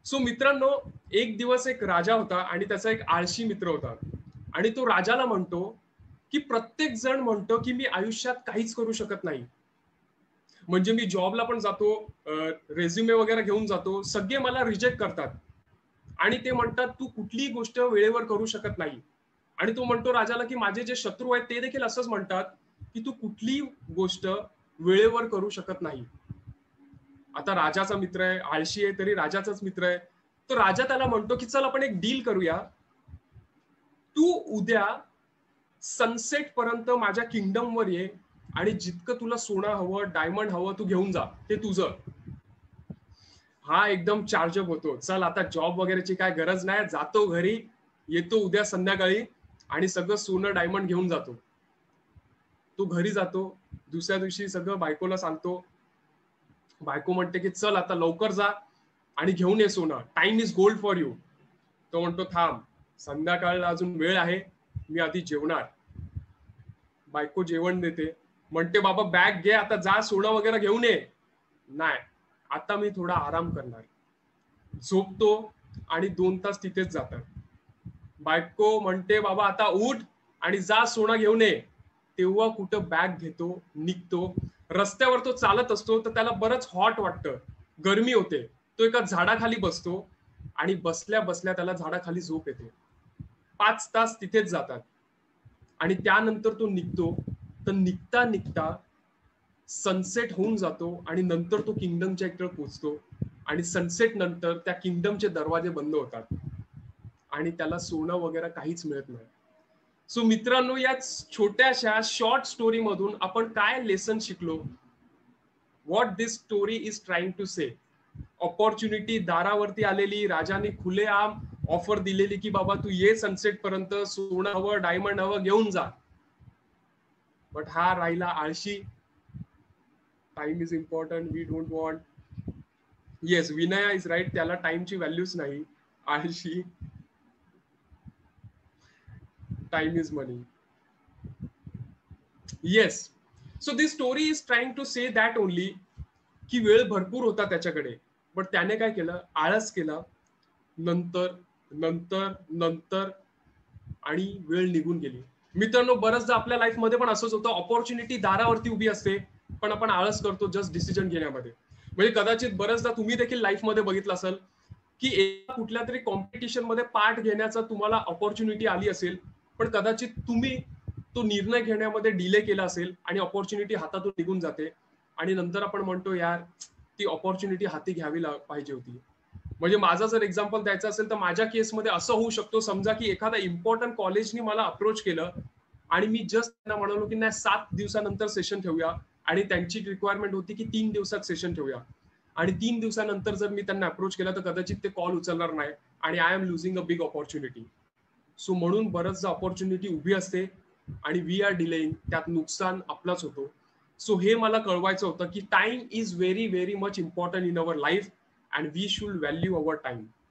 So मित्रांनो, एक दिवस एक राजा होता आणि त्याचा एक आळशी मित्र होता. आणि तो राजाला म्हणतो, की प्रत्येक जण म्हणतो, की मी आयुष्यात काहीच करू शकत नाही. म्हणजे मी जॉबला पण जातो, रिझ्युमे वगैरे घेऊन जातो. सगळे मला रिजेक्ट करतात. आणि ते म्हणतात, "तू कुठलीही गोष्ट वेळेवर करू शकत नाही." आणि तो म्हणतो राजाला, की "माझे जे शत्रू आहेत ते देखील असंच म्हणतात, की तू कुठलीही गोष्ट वेळेवर करू शकत नाही." आता राजाचा मित्र आहे, आळशी आहे तरी राजाचाच मित्र आहे. तर राजा त्याला म्हणतो, की "चल आपण एक डील करूया. तू उद्या सनसेट पर्यंत माझ्या किंगडम वर ये आणि जितकं तुला सोनं हवं, डायमंड हवं तू घेऊन जा. ते तुझं." हा एकदम चार्जअप होतो. चल आता जॉब वगैरेची काय गरज नाही. जातो घरी, येतो उद्या संध्याकाळी आणि सगळं सोनं, डायमंड घेऊन जातो. तो घरी जातो. दुसऱ्या दिवशी सगळं बायकोला सांगतो. बायको म्हणते, की "चल आता लवकर जा आणि घेऊन ये सोनं. Time is gold for you." तो म्हणतो, "थांब. संध्याकाळला अजून वेळ आहे. मी आधी जेवणार." बायको जेवण देते. म्हणते, "बाबा बॅग घे आता जा सोनं वगैरे घेऊन ये." नाही. आता मी थोडा आराम करणार. झोपतो आणि 2 तास तिथेच जातात. बायको म्हणते, "बाबा आता उठ आणि जा सोनं घेऊन ये." तेव्हा कुठं बॅग घेतो, निघतो. रस्त्यावर तो चालत असतो, तर त्याला बरंच हॉट वाटतं. गरमी होते. तो एका झाडाखाली बसतो आणि बसल्या-बसल्या त्याला झाडाखाली झोप येते. 5 तास तिथेच जातात आणि त्यानंतर तो निघतो. तर निघता-निघता सनसेट होऊन जातो आणि नंतर तो किंगडमच्या इकडे पोहोचतो आणि सनसेट नंतर त्या किंगडमचे दरवाजे बंद होतात आणि त्याला सोनं वगैरे काहीच मिळत नाही. सो मित्रांनो, या छोट्याशा शॉर्ट स्टोरी मधून आपण काय लेसन शिकलो? What this story is trying to say? Opportunity दारावरती आलेली, राजाने खुलेआम ऑफर दिलेली, की बाबा तू ये सनसेट पर्यंत, सोनं हवं, डायमंड हवं घेऊन जा. बट हा राहिला आळशी. Time is important, we don't want. Yes, Vinaya is right, त्याला टाइमची व्हॅल्यूच नाही. आळशी. Time is money. Yes. So this story is trying to say that only, की वेळ भरपूर होता त्याच्याकडे, बट त्याने काय केलं? आळस केला. नंतर नंतर नंतर आणि वेळ निघून गेली. मित्रांनो, बरंचदा आपल्या लाईफमध्ये पण असंच होतं. ऑपॉर्च्युनिटी दारावरती उभी असते, पण आपण आळस करतो जस्ट डिसिजन घेण्यामध्ये. म्हणजे कदाचित बरंचदा तुम्ही देखील लाईफमध्ये बघितलं असेल, की एका कुठल्या तरी कॉम्पिटिशन मध्ये पार्ट घेण्याचा तुम्हाला ऑपॉर्च्युनिटी आली असेल, पण कदाचित तुम्ही तो निर्णय घेण्यामध्ये डिले केला असेल आणि ऑपॉर्च्युनिटी हातातून निघून जाते आणि नंतर आपण म्हणतो, यार ती ऑपॉर्च्युनिटी हाती घ्यावी पाहिजे होती. म्हणजे माझं जर एक्झाम्पल द्यायचं असेल तर माझ्या केसमध्ये असं होऊ शकतो, समजा की एखादा इम्पॉर्टंट कॉलेजनी मला अप्रोच केलं आणि मी जस्ट त्यांना म्हणालो की नाही 7 दिवसानंतर सेशन ठेवूया, आणि त्यांची रिक्वायरमेंट होती की 3 दिवसात सेशन ठेवूया, आणि 3 दिवसानंतर जर मी त्यांना अप्रोच केला तर कदाचित ते कॉल उचलणार नाही आणि I am losing a big opportunity. So म्हणून बरंचदा ऑपॉर्च्युनिटी उभी असते आणि वी आर डिलेइंग, त्यात नुकसान आपलाच होतो. सो हे मला कळवायचं होतं की time is very very much important in our life and we should value our time.